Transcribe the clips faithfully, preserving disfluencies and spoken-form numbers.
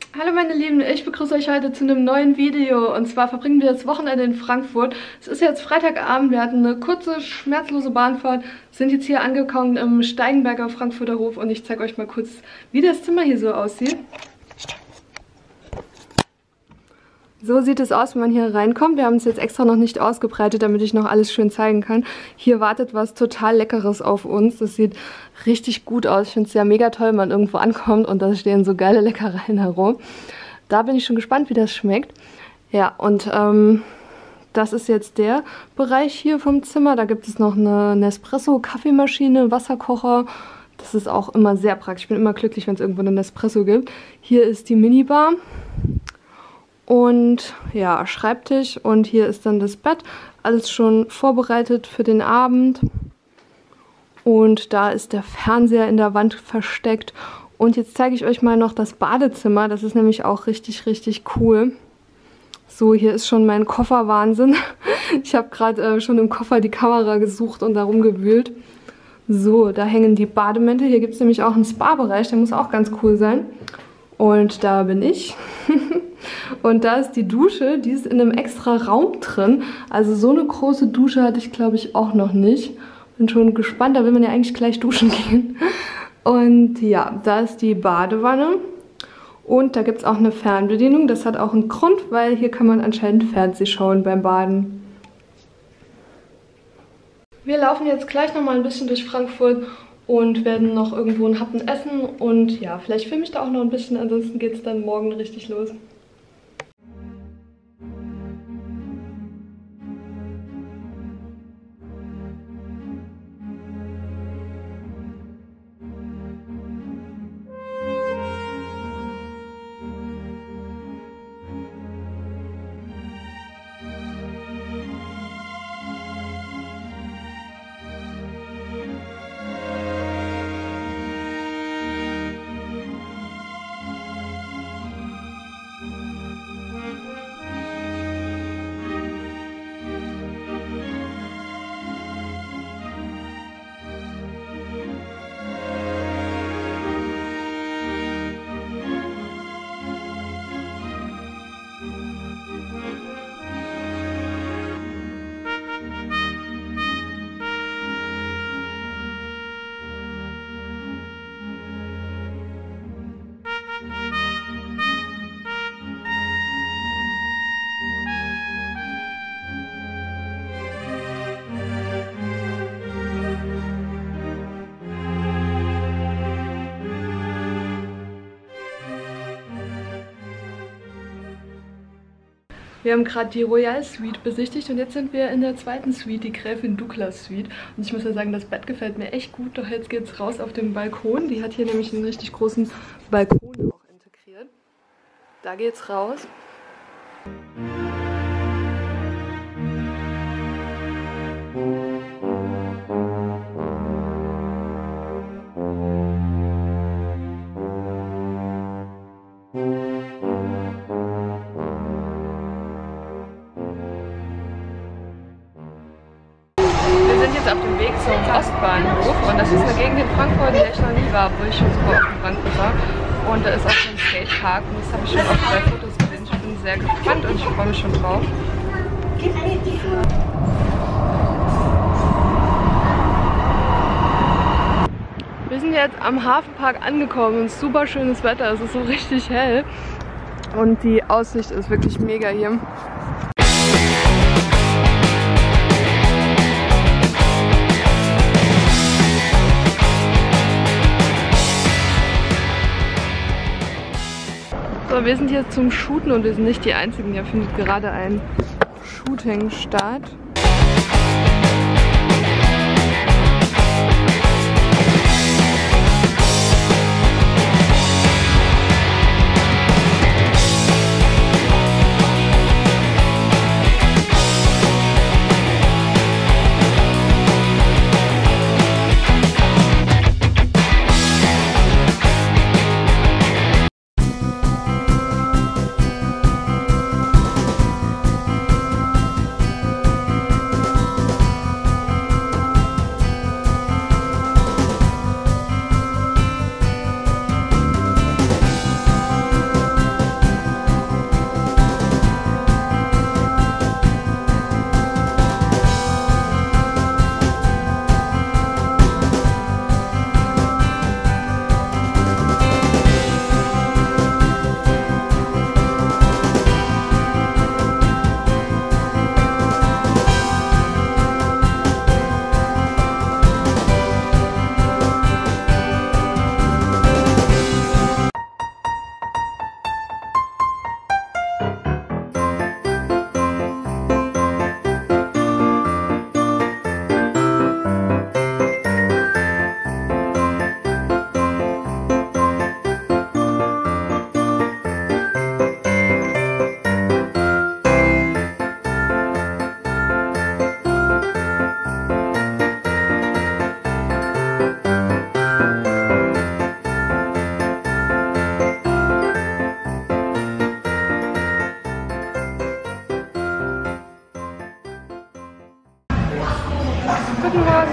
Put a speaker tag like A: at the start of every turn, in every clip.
A: Hallo meine Lieben, ich begrüße euch heute zu einem neuen Video und zwar verbringen wir das Wochenende in Frankfurt. Es ist jetzt Freitagabend, wir hatten eine kurze, schmerzlose Bahnfahrt, sind jetzt hier angekommen im Steigenberger Frankfurter Hof und ich zeige euch mal kurz, wie das Zimmer hier so aussieht. So sieht es aus, wenn man hier reinkommt. Wir haben es jetzt extra noch nicht ausgebreitet, damit ich noch alles schön zeigen kann. Hier wartet was total Leckeres auf uns. Das sieht richtig gut aus. Ich finde es ja mega toll, wenn man irgendwo ankommt und da stehen so geile Leckereien herum. Da bin ich schon gespannt, wie das schmeckt. Ja, und ähm, das ist jetzt der Bereich hier vom Zimmer. Da gibt es noch eine Nespresso-Kaffeemaschine, Wasserkocher. Das ist auch immer sehr praktisch. Ich bin immer glücklich, wenn es irgendwo eine Nespresso gibt. Hier ist die Minibar. Und ja, Schreibtisch und hier ist dann das Bett. Alles schon vorbereitet für den Abend. Und da ist der Fernseher in der Wand versteckt. Und jetzt zeige ich euch mal noch das Badezimmer. Das ist nämlich auch richtig, richtig cool. So, hier ist schon mein Kofferwahnsinn. Ich habe gerade äh, schon im Koffer die Kamera gesucht und darum gewühlt. So, da hängen die Bademäntel. Hier gibt es nämlich auch einen Spa-Bereich, der muss auch ganz cool sein. Und da bin ich. Und da ist die Dusche, die ist in einem extra Raum drin. Also so eine große Dusche hatte ich, glaube ich, auch noch nicht. Bin schon gespannt, da will man ja eigentlich gleich duschen gehen. Und ja, da ist die Badewanne. Und da gibt es auch eine Fernbedienung. Das hat auch einen Grund, weil hier kann man anscheinend Fernsehen schauen beim Baden. Wir laufen jetzt gleich nochmal ein bisschen durch Frankfurt und werden noch irgendwo einen Happen essen. Und ja, vielleicht filme ich da auch noch ein bisschen, ansonsten geht es dann morgen richtig los. Wir haben gerade die Royal Suite besichtigt und jetzt sind wir in der zweiten Suite, die Gräfin Douglas Suite. Und ich muss ja sagen, das Bett gefällt mir echt gut, doch jetzt geht es raus auf den Balkon. Die hat hier nämlich einen richtig großen Balkon auch integriert. Da geht's raus. Auf dem Weg zum Ostbahnhof und das ist eine Gegend in Frankfurt, in der ich noch nie war, wo ich schon super oft in Frankfurt war. Und da ist auch so ein Skatepark und das habe ich schon oft bei Fotos gesehen. Ich bin sehr gespannt und ich freue mich schon drauf. Wir sind jetzt am Hafenpark angekommen und super schönes Wetter, es ist so richtig hell und die Aussicht ist wirklich mega hier. So, wir sind hier zum Shooten und wir sind nicht die Einzigen. Hier findet gerade ein Shooting statt.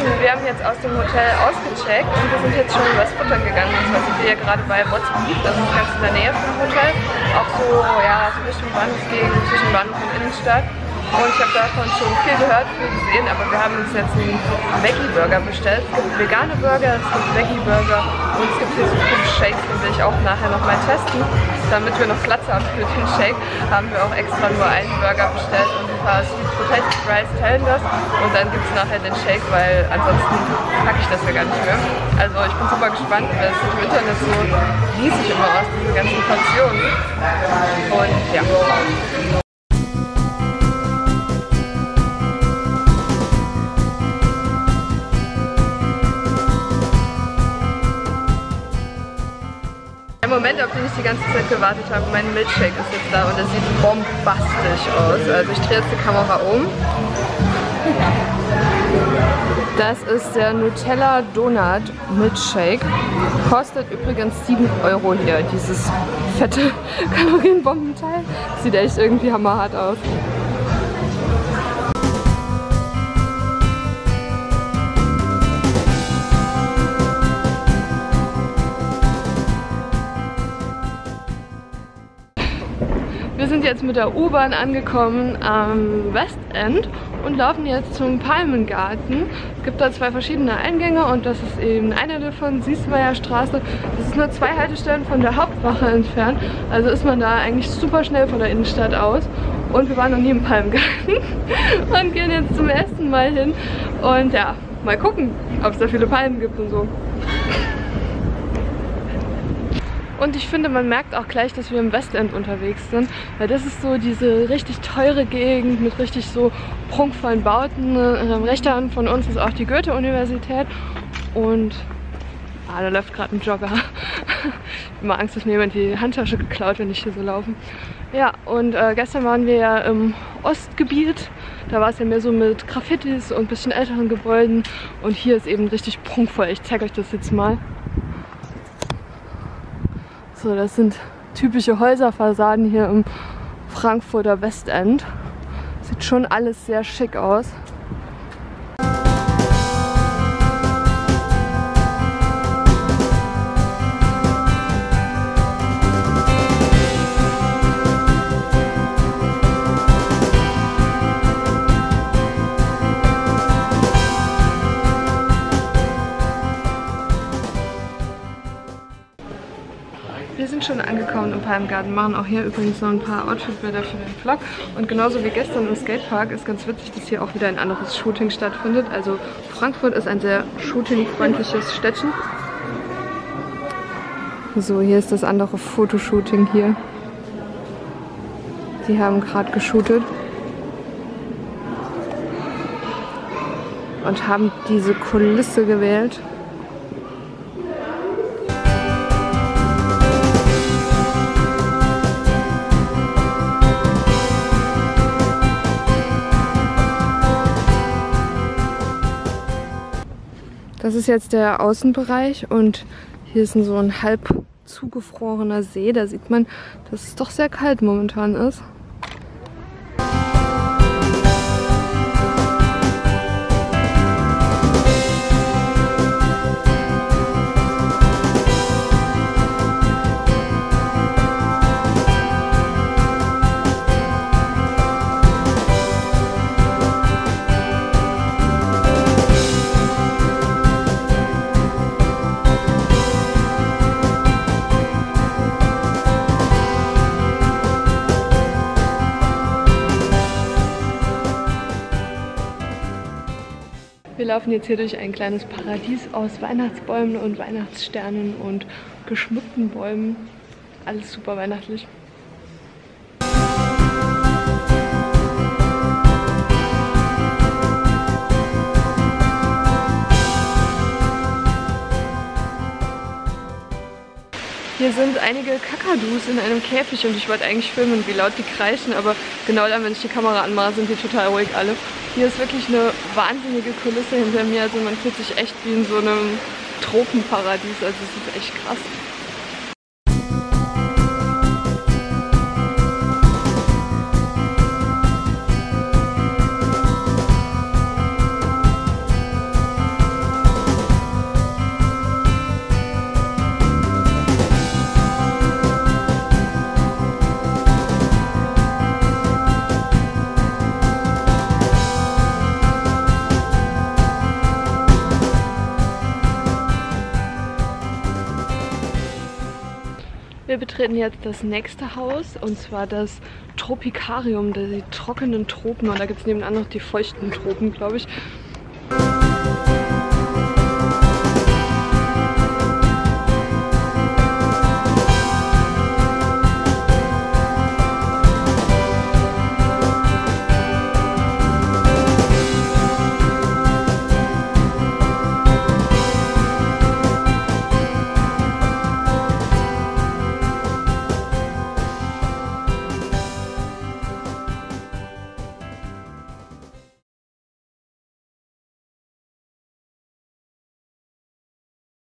A: Wir haben jetzt aus dem Hotel ausgecheckt und wir sind jetzt schon was futtern gegangen. Und zwar sind wir ja gerade bei What's Beef, das ist ganz in der Nähe vom Hotel. Auch so, ja, so Richtung Bahnhofsgegend, zwischen Bahnhof und Innenstadt. Und ich habe davon schon viel gehört, viel gesehen, aber wir haben uns jetzt einen Veggie-Burger bestellt. Es gibt vegane Burger, es gibt Veggie-Burger und es gibt hier so viele Shakes, den will ich auch nachher nochmal testen. Damit wir noch Platz haben für den Shake, haben wir auch extra nur einen Burger bestellt und ein paar Sweet Potato Fries teilen das. Und dann gibt es nachher den Shake, weil ansonsten packe ich das ja gar nicht mehr. Also ich bin super gespannt, weil es sieht im Internet so riesig immer aus, diese ganzen Portionen. Und ja. Der Moment, auf den ich die ganze Zeit gewartet habe, mein Milkshake ist jetzt da und er sieht bombastisch aus. Also ich drehe jetzt die Kamera um. Das ist der Nutella Donut Milkshake. Kostet übrigens sieben Euro hier, dieses fette Kalorienbombenteil. Sieht echt irgendwie hammerhart aus. Wir sind jetzt mit der U-Bahn angekommen am Westend und laufen jetzt zum Palmengarten. Es gibt da zwei verschiedene Eingänge und das ist eben eine davon, Siesmeier Straße. Das ist nur zwei Haltestellen von der Hauptwache entfernt, also ist man da eigentlich super schnell von der Innenstadt aus. Und wir waren noch nie im Palmengarten und gehen jetzt zum ersten Mal hin und ja, mal gucken, ob es da viele Palmen gibt und so. Und ich finde, man merkt auch gleich, dass wir im Westend unterwegs sind, weil das ist so diese richtig teure Gegend mit richtig so prunkvollen Bauten. Am rechten Hand von uns ist auch die Goethe-Universität und ah, da läuft gerade ein Jogger. Ich habe immer Angst, dass mir jemand die Handtasche geklaut, wenn ich hier so laufe. Ja, und äh, gestern waren wir ja im Ostgebiet. Da war es ja mehr so mit Graffitis und ein bisschen älteren Gebäuden und hier ist eben richtig prunkvoll. Ich zeige euch das jetzt mal. So, das sind typische Häuserfassaden hier im Frankfurter Westend. Sieht schon alles sehr schick aus. Wir sind schon angekommen im Palmengarten, machen auch hier übrigens noch ein paar Outfit-Bilder für den Vlog. Und genauso wie gestern im Skatepark ist ganz witzig, dass hier auch wieder ein anderes Shooting stattfindet. Also Frankfurt ist ein sehr shooting-freundliches Städtchen. So, hier ist das andere Fotoshooting hier. Die haben gerade geshootet. Und haben diese Kulisse gewählt. Das ist jetzt der Außenbereich und hier ist so ein halb zugefrorener See. Da sieht man, dass es doch sehr kalt momentan ist. Wir laufen jetzt hier durch ein kleines Paradies aus Weihnachtsbäumen und Weihnachtssternen und geschmückten Bäumen. Alles super weihnachtlich. Hier sind einige Kakadus in einem Käfig und ich wollte eigentlich filmen, wie laut die kreischen, aber genau dann, wenn ich die Kamera anmache, sind die total ruhig alle. Hier ist wirklich eine wahnsinnige Kulisse hinter mir, also man fühlt sich echt wie in so einem Tropenparadies, also es ist echt krass. Wir betreten jetzt das nächste Haus, und zwar das Tropikarium, die trockenen Tropen. Und da gibt es nebenan noch die feuchten Tropen, glaube ich.